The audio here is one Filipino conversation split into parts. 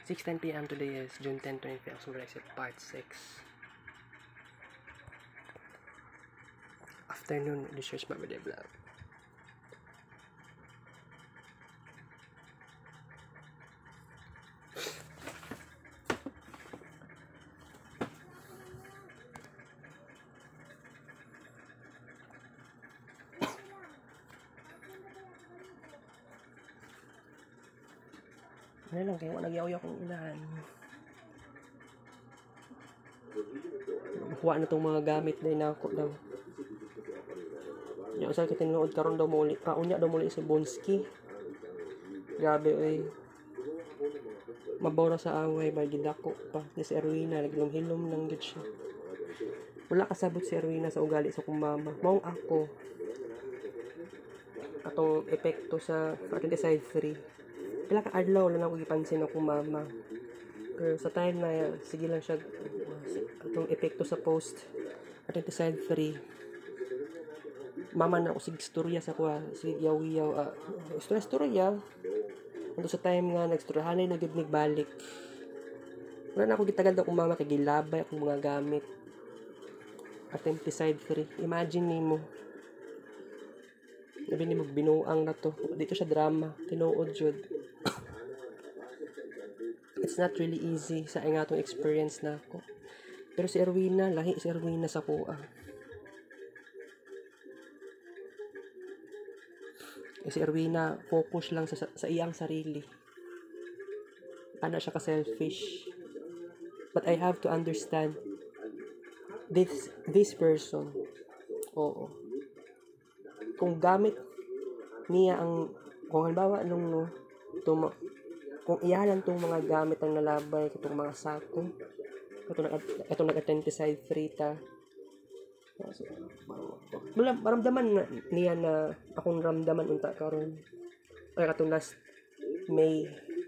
6:10 p.m. today is June 10, 2025, part 6. Afternoon research by the vlog. Ano lang kayo, nagyaw-yaw kong inahan. Kuha na itong mga gamit na inako daw. Yung sa kitinood karon daw muli. Unya daw muli si Bonski. Grabe oy. Mabaw na sa away, magidako pa. Si Erwina, naglumhilom ng gid siya. Wala kasabot si Erwina sa ugali sa kong mama. Maong ako. Atong epekto sa ating side 3. Pila ka adlaw lang ako gipansin akong mama. Pero sa time na sige lang siya atong epekto sa post ating side 3. Mama na ako sig istorya sa kuha, sig yaw-yaw, istorya. Ando sa time nga nagstoryahanay na gid balik. Wala na ako gitagal akong mama kay gilabay akong mga gamit. Ating side 3. Imagine nimo. Sabi ni magbinuang na to. Dito siya drama. Tinuod jud. It's not really easy sa nga atong experience na ako. Pero si Erwina, lahi si Erwina sa kuha. Si Erwina, focus lang sa iyang sarili. Ano siya ka-selfish. But I have to understand this person. Oo. Kung gamit niya kung halimbawa kung iyalan tong mga gamit ang nalabay, itong mga sako, itong nag-attend side 3 ta. So, maramdaman niya na akong ramdaman unta karon. Ay katong last May.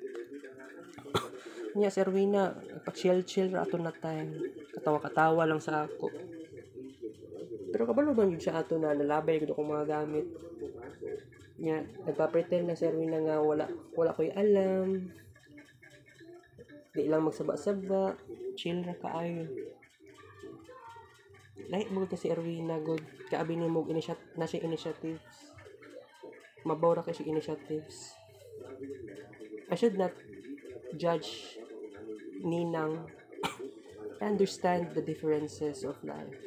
Niya si Erwina, pa-chill ra ato na time. Katawa-katawa lang sa ako. Pero kabalo ba yun siya ato na nalabay ko akong mga gamit. Nya, nagpa-pretend na si Erwina nga wala ko'y alam. Di lang magsaba-saba. Chill ra kaayo. Lahi mo si Erwina good. Kaabi ni mo na siya initiatives. Mabaw ra kay siya initiatives. I should not judge ninang. I understand the differences of life.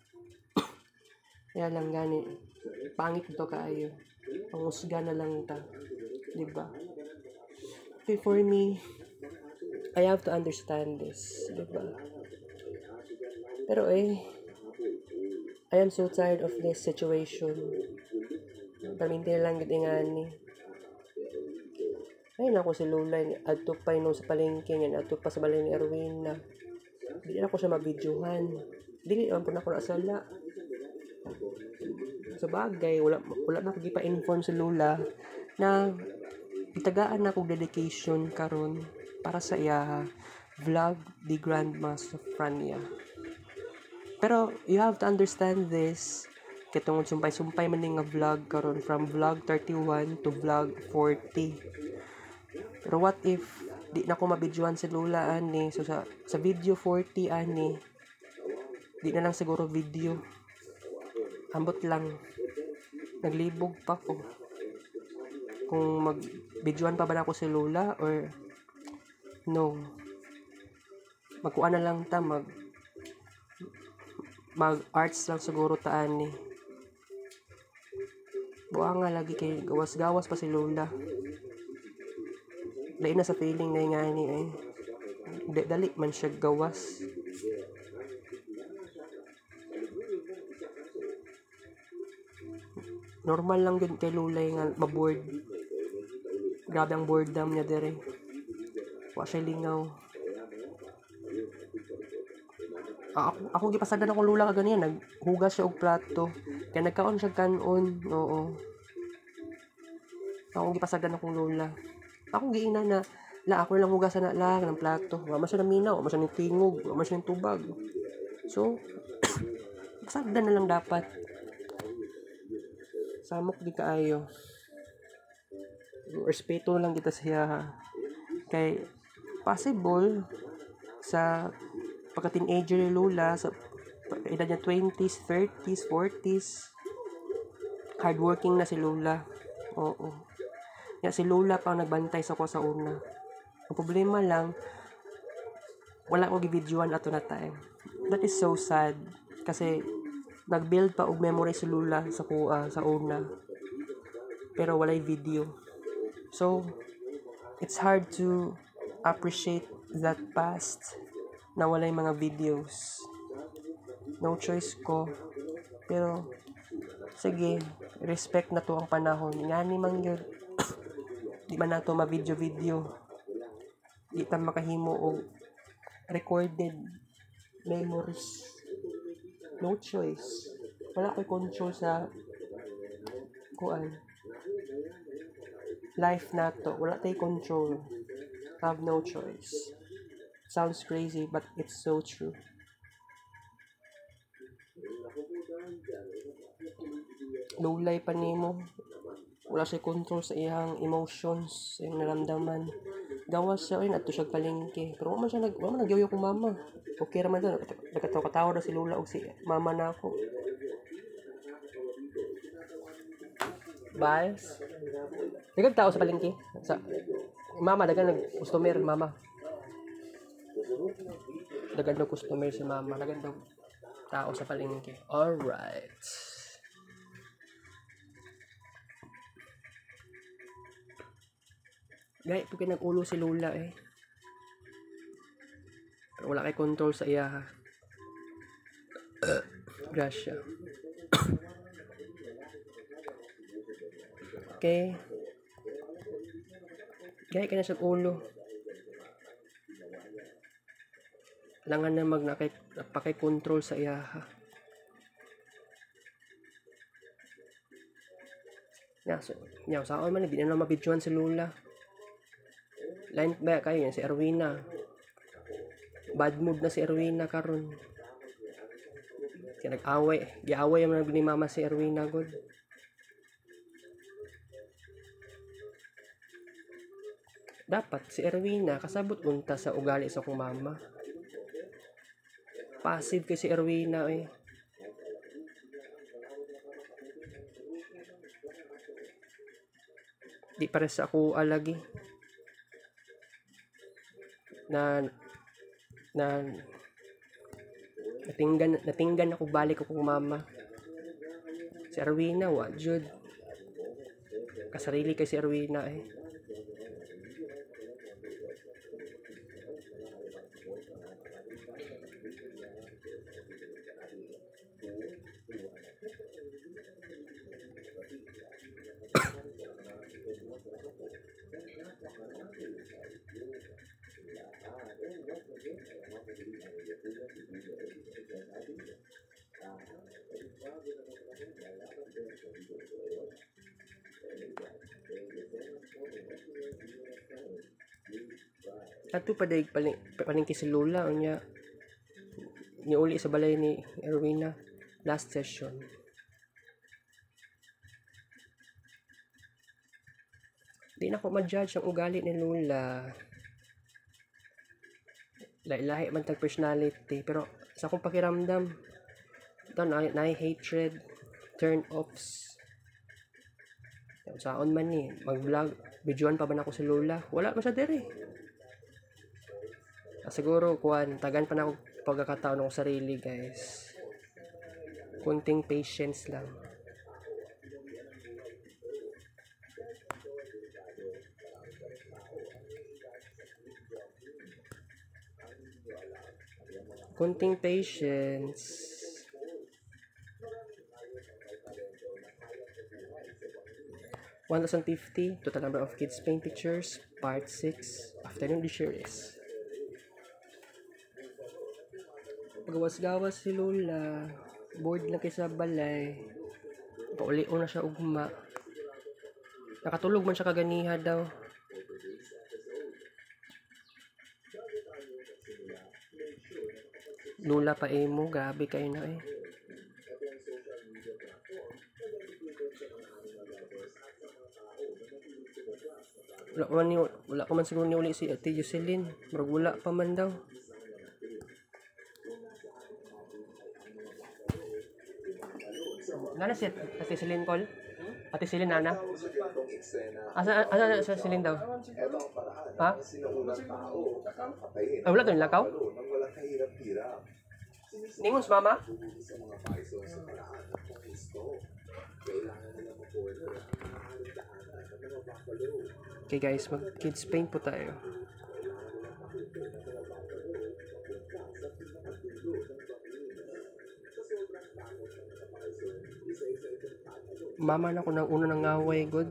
Kaya lang gani, pangit ito kaayo. Pangusga na lang ta. Diba? Okay, for me, I have to understand this. Diba? Pero I am so tired of this situation. Pamintin lang gitingani. Ayun ako si Lola, adto pa yun sa palengke yan, adto pa sa balay ni Erwina. Hindi na ako siya mabidyohan. Dili naman po na ako nasala. Sa bagay, wala na ako gipa-inform sa Lola na itagaan na akong dedication karon para sa iya vlog the Grandma Sofrania. Pero you have to understand this. Kitungod sumpay-sumpay man nga vlog karon from vlog 31 to vlog 40. Pero what if di na ako mabidyohan si Lola ani? So sa video 40 ani, di na lang siguro video. Ambot lang. Naglibog pa ko. Kung mag-videoan pa ba na ako si Lola or no. Magkuha na lang ta, mag-arts lang siguro taan ni. Buha nga lagi kay gawas-gawas pa si Lola. Dahil na sa feeling na nga ni eh. Dali man siya gawas. Normal lang yun kay Lulay nga maboard. Grabe ang boredom niya dire. Wa siya lingaw. Ako gipasagdan akong Lula kaganiyan, naghugas siya og plato. Kaya nagkaon siya kanon. Oo. Ako gipasagdan akong Lula. Ako giina na ako lang hugasan na lang ng plato. Wa man siya naminaw, wa man siya tingog, wa man siya tubag. So, pasagdan na lang dapat. Samok di kaayo. Respeto lang kita siya. Kay possible sa pagka-teenager ni Lola, sa edad niya 20s, 30s, 40s, hardworking na si Lola. Oo. Si Lola pa ang nagbantay sa ko sa una. Ang problema lang, wala ko gi-videoan ato na time. That is so sad. Kasi, nag-build pa og memory si Lola sa kuha, sa una. Pero walay video. So, it's hard to appreciate that past na walay mga videos. No choice ko. Pero, sige, respect na to ang panahon. Nga ni man yun. Di man na to ma-video-video. Di ta makahimo og recorded memories. No choice. Wala ko'y control sa kuan. Life na to. Wala tayo control. Have no choice. Sounds crazy, but it's so true. Lulay pa nimo. Wala siya control sa iyang emotions, sa iyang naramdaman. Gawas siya, ayun, ato siya palengke. Pero wala man nagyoyo kong mama. Okay raman doon. Nagkatawa na si Lola o si mama na ako. Bias. Dagang tao sa palengke. Sa mama, dagang nag-customer, mama. Dagang nag-customer si mama. Dagang tao sa palengke. Alright. Gaya po nag-ulo si Lola eh. Pero wala kay control sa iya ha. Grasya. Okay. Gaya ka na sa ulo. Langan na napakay-control sa iya ha. Saan man, hindi na mabidyoan si Lola. Line ba kayo yan si Erwina. Bad mood na si Erwina karon. Kaya giaway ang ni mama si Erwina god. Dapat si Erwina kasabot unta sa ugali sa kong mama. Passive kay si Erwina eh. Di para sa ako alagi. Natinggan ako balik ako mama. Si Erwina wa jud kasarili kay si Erwina eh. Ato pa daig palengke si Lola nya niuli sa balay ni Erwina last session. Di na ko ma-judge ang ugali ni Lola. Lahi man tag personality pero sa akong pakiramdam na hatred, turn offs. Saon man ni mag-vlog, videoan pa ba nako si Lola? Wala man siya diri. Siguro tagan pa na ako pagkakataon ng sarili guys. Kunting patience lang. Kunting patience. $1,050 total number of kids paint pictures part 6 afternoon series. Pagawas-gawas si Lola, bored na kay sa balay. Pauli-o na siya ugma. Nakatulog man siya kaganiha daw. Lola pa mo, gabi kayo na eh. Wala pa man siguro ni uli si Ate Jocelyn. Marag wala pa man daw. Nana si Ate Jocelyn call? Ate Jocelyn nana? Asa sa Jocelyn daw? Ha? Ay, wala to nilakaw? Ningon sa mama? Okay guys, mag kids paint po tayo. Mama na ko nang una ng away, good.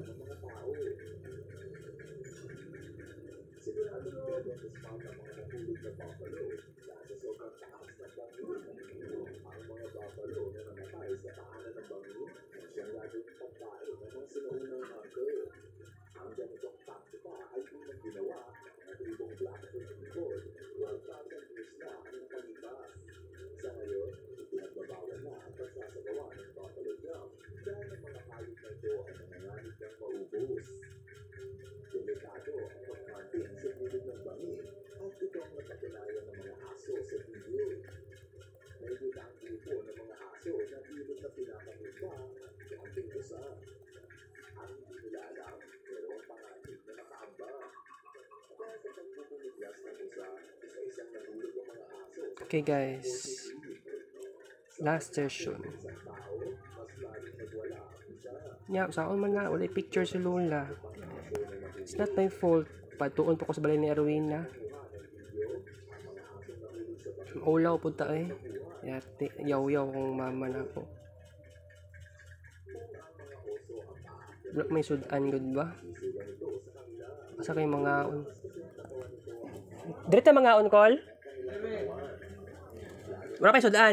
Okay guys, last session. Yeah, saan man na, wala picture si Lola. It's not my fault. Patuon po ko sa balay ni Erwina. Ulaw po ta eh. Yaw-yaw kong mama na ako. May sudan good ba? Asa kayo mga on? Dirita mga on call? Wala kayo sudan?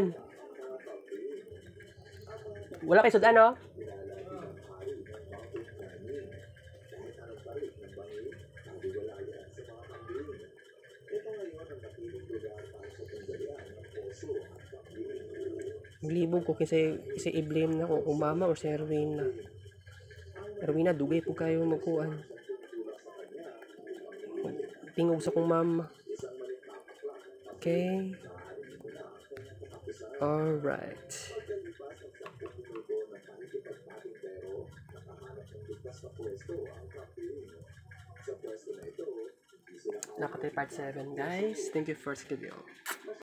Wala kayo sudan no? Maglibog ko kasi i-blame na kung mama o si Erwina. Erwina, dugay po kayo magkuhan. Tingog sa kong mama. Okay. Alright. Nakatay part 7 guys. Thank you for this video.